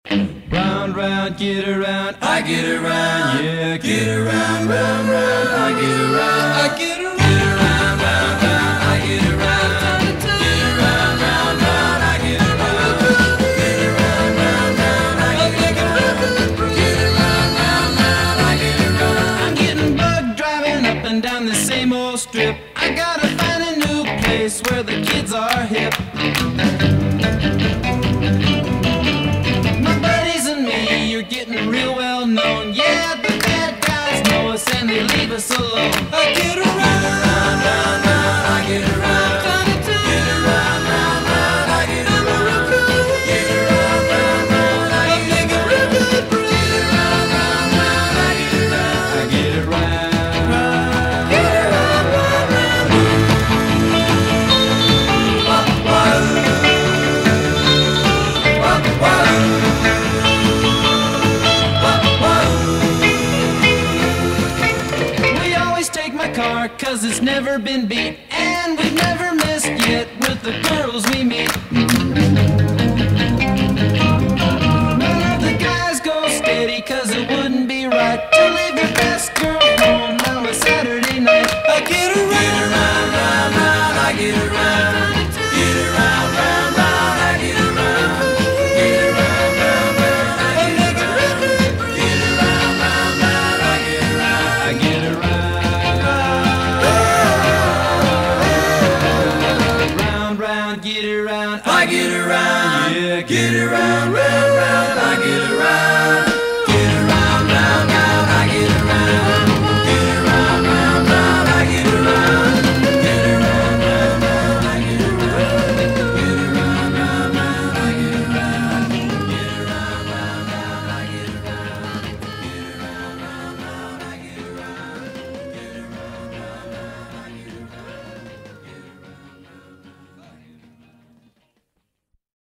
Round, round, get around, I get around, yeah, get around, round, round, I get around, I get around, get around, round, round, I get around, get around, round, round, I get around, get around, round, round, I get around, get around, round, round, I get around. I'm getting bugged driving up and down the same old strip. I gotta find a new place where the kids are hip. Getting real well known, yeah, the bad guys know us and they leave us alone. I get around, round, round, round, I get around, get around, round, round, I get around, get around, round, round, I get around, get around, round, round, I get around, I get around, get around, round, round. Cause it's never been beat.